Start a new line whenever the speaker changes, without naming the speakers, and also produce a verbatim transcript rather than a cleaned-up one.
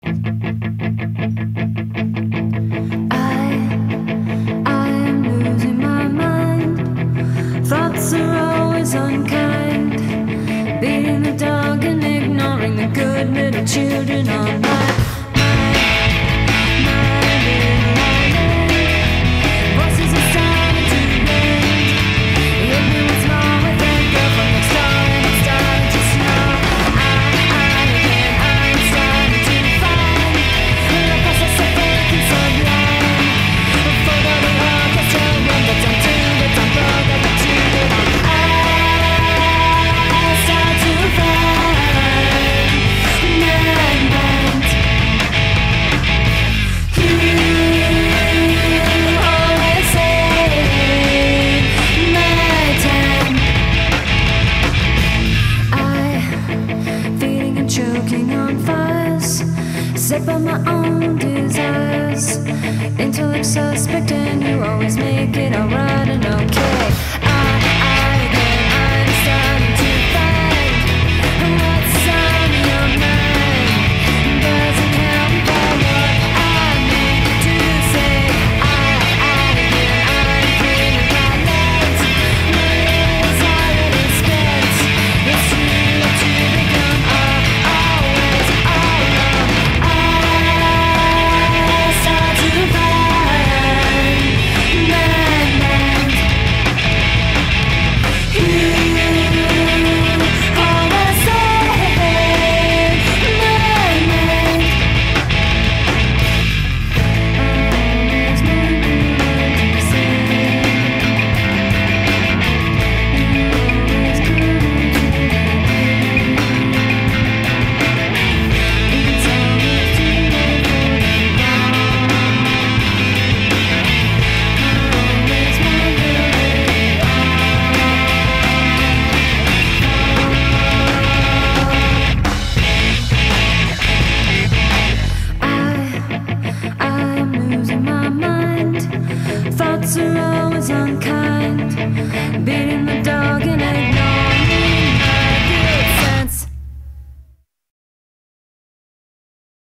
Thoughts are always unkind, beating the dog and ignoring the good little children on my, my, my little island. Voices are starting to bend. Hit me what's wrong with that girl from next door, and it's starting to snow. I, I again, I'm starting to find the process of breaking sublime. For the orchestra, run the time to the time, blow the time to the time. I start to find movement. You always say my time. I feeding and choking on fires, set by my own desires. Intellect suspect and you always make it alright and okay.